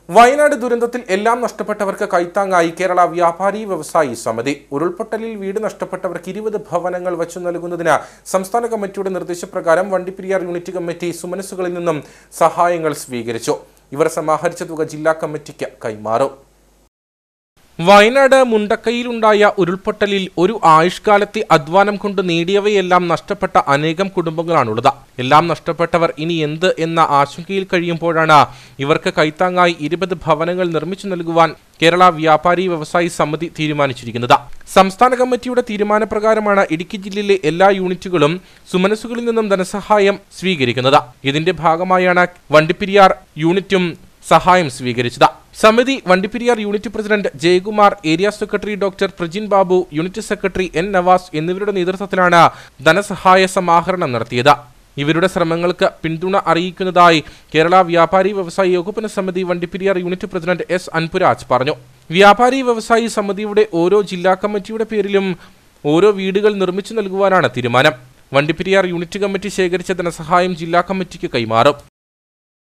വയനാട് ദുരന്തത്തിൽ എല്ലാം നഷ്ടപ്പെട്ടവർക്ക് കൈത്താങ്ങായി കേരള വ്യാപാരി വ്യവസായി സമിതി. ഉരുൾപൊട്ടലിൽ വീട് നഷ്ടപ്പെട്ടവർക്ക് 20 ഭവനങ്ങൾ വച്ചു നൽകുന്നതിന് സംസ്ഥാന കമ്മിറ്റിയുടെ നിർദ്ദേശപ്രകാരം വണ്ടിപ്പെരിയാർ യൂണിറ്റ് കമ്മിറ്റി സുമനസ്സുകളിൽ നിന്നും സഹായങ്ങൾ സ്വീകരിച്ചു. ഇവർ സമാഹരിച്ച തുക ജില്ലാ കമ്മിറ്റിക്ക് കൈമാറും. വയനാട് മുണ്ടക്കയിലുണ്ടായ ഉരുൾപൊട്ടലിൽ ഒരു ആയുഷ്കാലത്തെ അധ്വാനം കൊണ്ട് നേടിയവയെല്ലാം നഷ്ടപ്പെട്ട അനേകം കുടുംബങ്ങളാണുള്ളത്. എല്ലാം നഷ്ടപ്പെട്ടവർ ഇനി എന്ത് എന്ന ആശങ്കയിൽ കഴിയുമ്പോഴാണ് ഇവർക്ക് കൈത്താങ്ങായി 20 ഭവനങ്ങൾ നിർമ്മിച്ചു നൽകുവാൻ കേരള വ്യാപാരി വ്യവസായി സമിതി തീരുമാനിച്ചിരിക്കുന്നത്. സംസ്ഥാന കമ്മിറ്റിയുടെ തീരുമാനപ്രകാരമാണ് ഇടുക്കി ജില്ലയിലെ എല്ലാ യൂണിറ്റുകളും സുമനസ്സുകളിൽ നിന്നും ധനസഹായം സ്വീകരിക്കുന്നത്. ഇതിന്റെ ഭാഗമായാണ് വണ്ടിപ്പെരിയാർ യൂണിറ്റും സഹായം സ്വീകരിച്ചത്. സമിതി Vandiperiyar unit president Jayakumar, area secretary doctor Prajin Babu, unit secretary N Navas എന്നിവരുടെ നേതൃത്വത്തിലാണ് ധനസഹായ സമാഹരണം നടത്തിയത്. ഇവരുടെ ശ്രമങ്ങൾക്ക് പിന്തുണ അറിയിക്കുന്നതായി കേരള വ്യാപാരി വ്യവസായി ഏകോപന സമിതി Vandiperiyar unit president S Anburaj പറഞ്ഞു. വ്യാപാരി വ്യവസായി സമിതിയുടെ ഓരോ ജില്ലാ കമ്മിറ്റിയുടെ പേരിലും ഓരോ വീടുകൾ നിർമ്മിച്ചു നൽകുവാനാണ് തീരുമാനം. വണ്ടിപ്പെരിയാർ യൂണിറ്റ് കമ്മിറ്റി ശേഖരിച്ച ധനസഹായം ജില്ലാ കമ്മിറ്റിക്ക് കൈമാറും.